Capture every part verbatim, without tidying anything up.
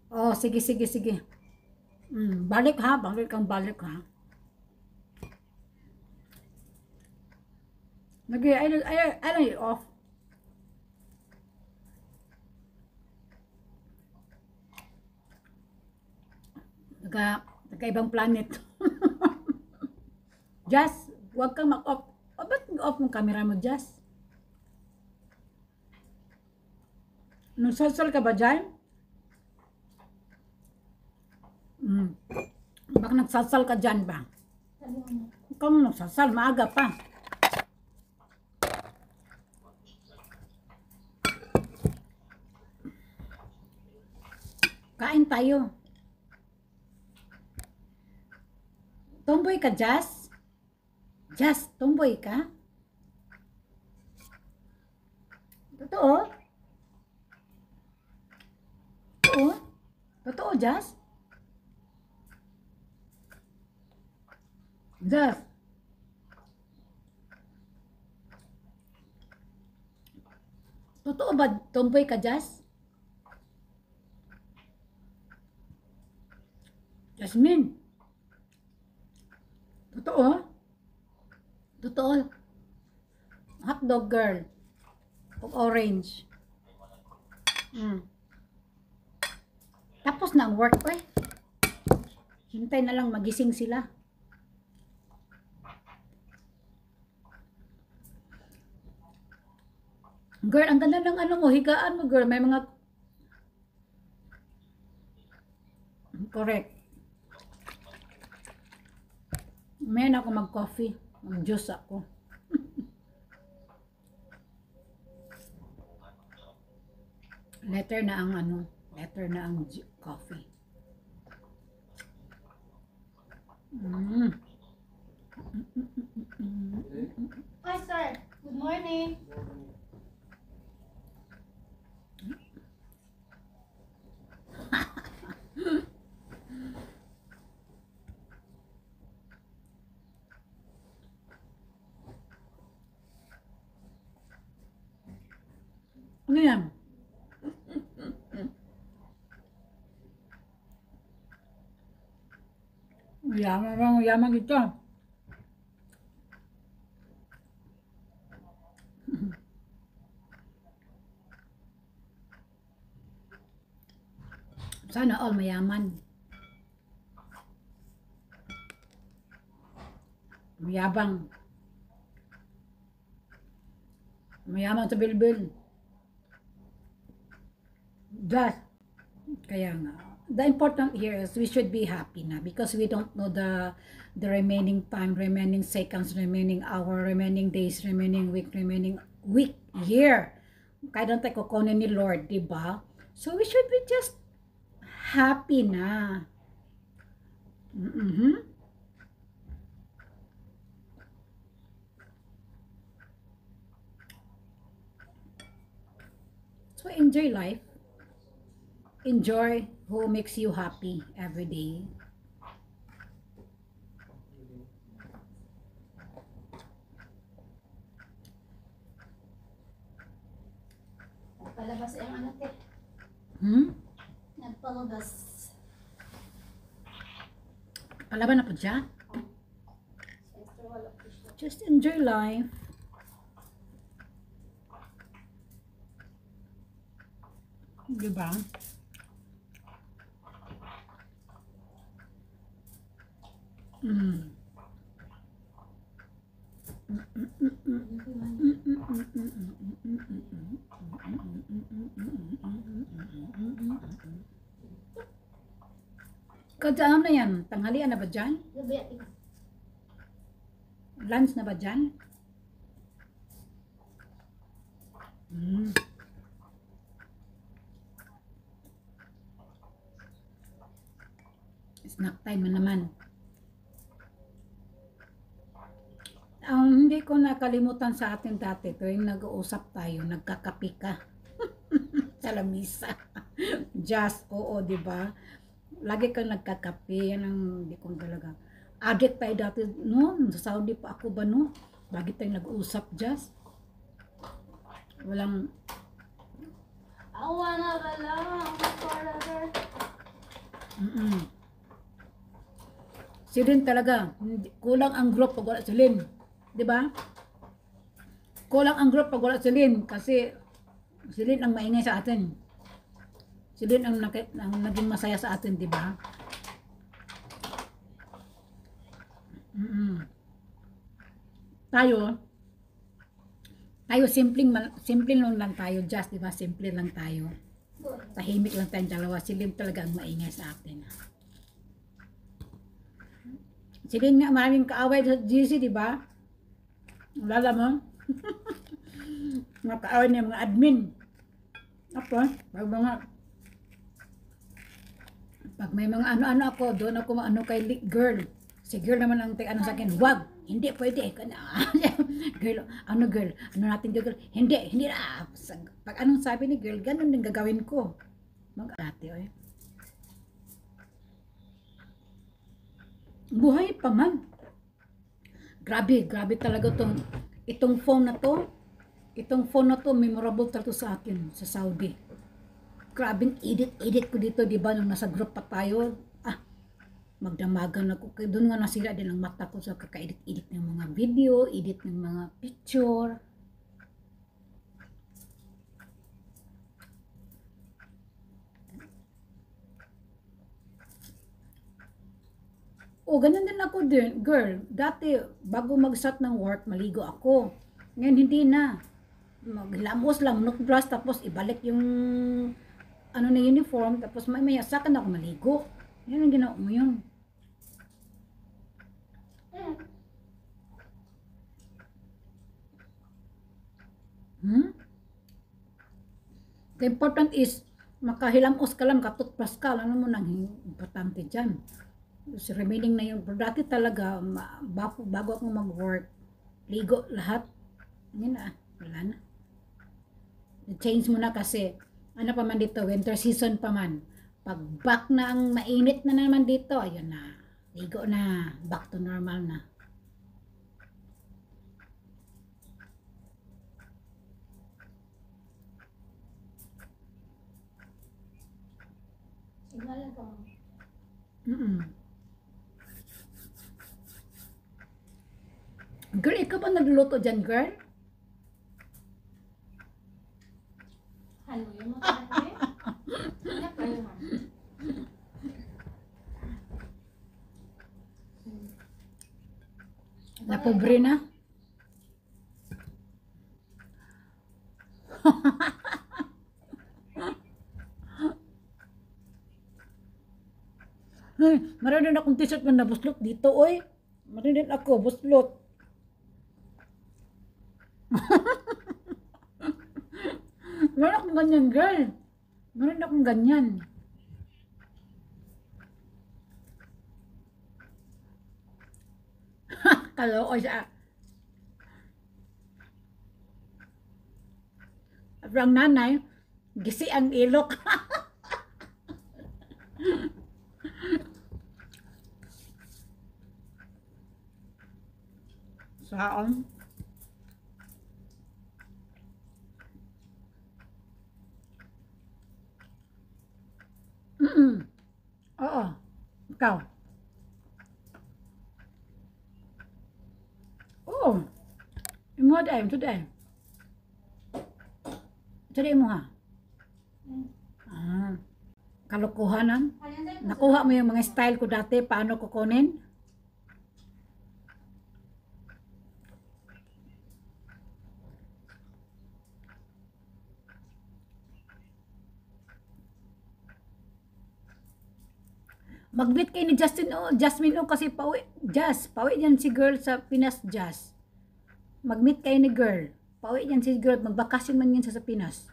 Oh, sige, sige, sige. Mm, balik ha, balik kang balik ha. Lagi, ay, ay, ay, ay, off. Taga, taga ibang planet. Jazz, huwag kang mag-off. O, ba't off yung camera mo, Jazz? Nagsasal ka ba dyan? Mm. Baka nagsasal ka dyan ba? Ikaw mo nagsasal, maaga pa. Kain tayo. Tomboy ka, Jazz? Jazz, tomboy ka? Totoo? Totoo? Totoo, Jazz? Jazz? Totoo ba tomboy ka, Jazz? Jasmine? Totoo? Totoo? Hotdog girl. Of orange. Mm. Tapos na ang work ko eh. Hintay na lang magising sila. Girl, ang ganda ng ano mo, higaan mo girl. May mga... Correct. Mayan ako mag-coffee. Mag-juice ako. Letter na ang ano. Letter na ang coffee. Mm. Hi, sir. Good morning. Ano yan? Yaman bang yaman ito. Sana all mayaman. Mayabang. Mayaman sa bilbil. Just, kaya nga. The important here is we should be happy na because we don't know the the remaining time, remaining seconds, remaining hour, remaining days, remaining week, remaining week, year. Kaya don't tayo kukunin ni Lord, di ba? So we should be just happy na. Mm-hmm. So enjoy life. Enjoy who makes you happy every day. Palabas yung anak eh. Hmm? Nagpalabas. Palaban na po dyan. Siyempre, wala po siya. Just enjoy life. Diba? Mm. Kadaan na yan. Tanghalian na ba dyan? Gabi at ikaw. Lunch na ba dyan? Mm. Snack time na naman. Ang hindi ko nakalimutan sa atin dati, tuwing nag-uusap tayo, nagkakapi ka. Sa lamisa. Just, oo, di ba? Lagi kang nagkakapi, yan ang hindi ko talaga. Addict tayo dati, no? Sa Saudi pa ako ba, no? Lagi tayong nag-uusap, just. Walang, I wanna belong forever. Si Lynn talaga, hindi- kulang ang group pag wala si Lynn. Di ba? Kulang ang group pag wala si Lynn kasi si Lynn ang maingay sa atin. Si Lynn ang, naki- ang naging masaya sa atin, di ba? Mm-mm. Tayo, tayo simpleng, mal- simpleng lang lang tayo, just, di ba? Simple lang tayo. Good. Tahimik lang tayong dalawa. Si Lynn talaga ang maingay sa atin. Si Lynn nga maraming kaaway sa G C, di ba? Lala mo? Mga kaaway niya, mga admin. Ako, pag mga, pag may mga ano-ano ako, doon ako ano kay li- girl. Si girl naman ang ano sa akin, wag, hindi pwede. Girl, ano girl, ano natin girl, hindi, hindi na. Pag anong sabi ni girl, ganun din gagawin ko. Mag-ate, oy. Buhay pa man. Grabe, grabe talaga tong, itong phone na to, itong phone na to, memorable talaga sa akin, sa Saudi. Grabing edit-edit ko dito, di ba, nung nasa group pa tayo, ah, magdamagan ako. Kaya doon nga nasira din ang mata ko sa kaka-edit-edit ng mga video, edit ng mga picture. O, ganun din ako din, girl. Dati, bago mag-start ng work, maligo ako. Ngayon, hindi na. Maglamos lang, nukbrush, tapos ibalik yung ano na uniform, tapos may maya sa akin ako maligo. Yan ang ginawa mo yun. Mm. Hmm? The important is, makahilamos ka lang, katutpas ka, ano mo nang importante dyan. So, remaining na yun. Pero dati talaga, ma- bago, bago ako mag-work, ligo lahat. Yan na, wala na. Change mo na kasi, ano pa man dito, winter season pa man. Pag back na ang mainit na naman dito, ayun na, ligo na, back to normal na. Signalan ko. Mm-mm. Girl, ikaw ba nagluluto dyan, girl? Haluin mo tayo. Hanap kayo, ma'am. Napobre na? Ay, meron din akong t-shirt man na buslot dito, oy. Meron din ako, buslot. Meron akong ganyan, girl. Meron akong ganyan. Kaloo siya. Ang nanay, gisi ang ilok. Saan? Mm-mm. Oo. Ikaw. Oo. Imo day, today. Today mo ha. Mm. Ah. Kalokohanan. Halin tayo. Nakuha mo yung mga style ko dati, paano kukunin? Mag-meet kayo ni Justin o Jasmine o kasi pauwi, Jazz, pauwi yan si girl sa Pinas, Jazz. Mag-meet kayo ni girl. Pauwi yan si girl, magbakasyon man yan sa, sa Pinas.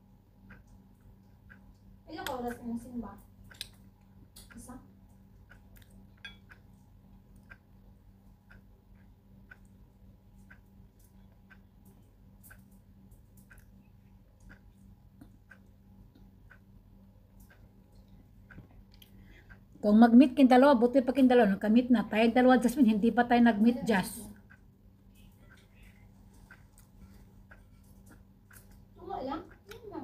Ilan ka oras na simba? Isa? Kung mag-meet kayong dalawa, buti pa kayong dalawa, nagka-meet na. Tayong dalawa, Jasmine, hindi pa tayo nag-meet, Jazz. Tungo lang? Yan lang.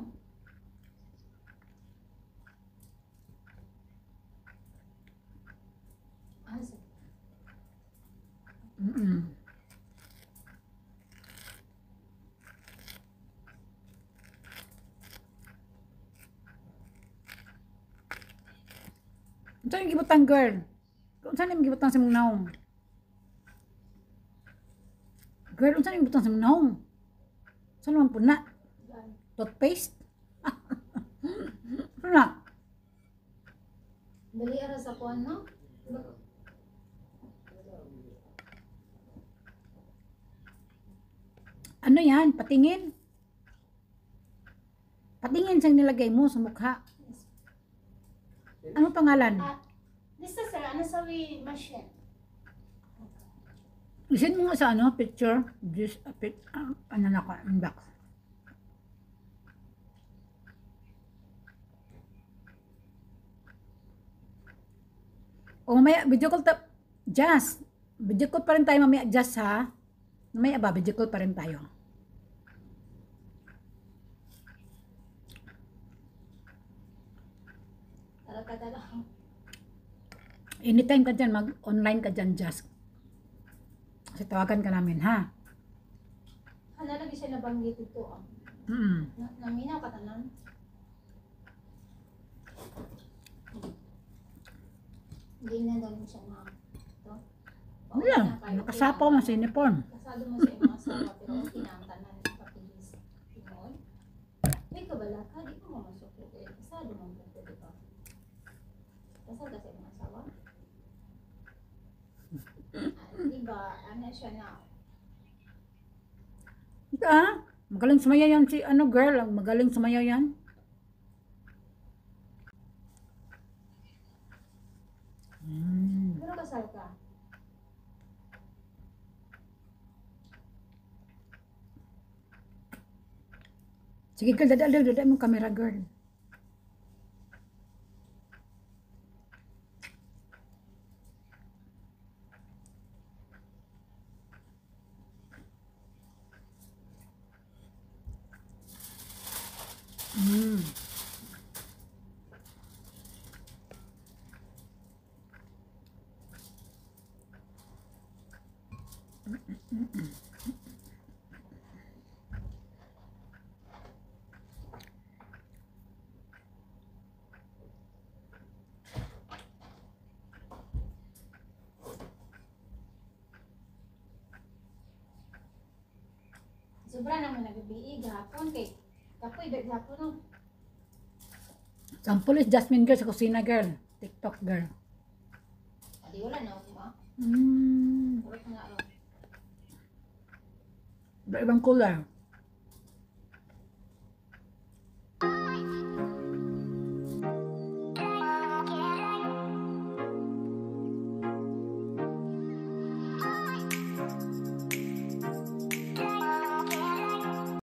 Ah, sige. Unsa yung gibutang girl? Unsa yung gibutang sa mong naong? Girl, unsa yung gibutang sa mong naong? Unsa naman po na? Yan. Toothpaste? Ano na? Dali ara sa kuan no? Ano yan? Patingin? Patingin siyang nilagay mo sa mukha. Ano pangalan? Ah, this is sir, ano sa we machine? Isend mo nga sa ano, picture. Just a pic, ah, ano na ka, inbox. O mamaya, video call ta, Jazz. Video call pa rin tayo mamaya, Jazz ha. Mamaya ba, video call pa rin tayo. Tara ka tara. Anytime ka dyan, mag-online ka dyan, Jazz. Kasi tawagan ka namin, ha? Ano lagi siya nabanggit ito ah. Mm. Na, naminaw ka tanan. Hindi na daw siya na. Ito. Ano yan? Nakasapaw mo sa uniform. Kasado mo sa iyong asawa pero okay na ang tanan papilis. Tingol. May kabala ka, di ko mamasok ito. Kasado mo ba ito, di ba? Kasado ka sa iyong asawa? Ah, di ba, ano siya na? Ah, magaling sumayaw yan si ano girl, magaling sumayaw yan. Mm. Pero kasal ka? Sige girl, dada, dada, dada mo camera girl. Mm. Sobra naman nagabi gahapon kay kapoy dahil gahapon no. Sample is Jasmine girl sa kusina girl. TikTok girl. Adi wala na ako ma. Mm. Puro ka nga ro. Ibang color.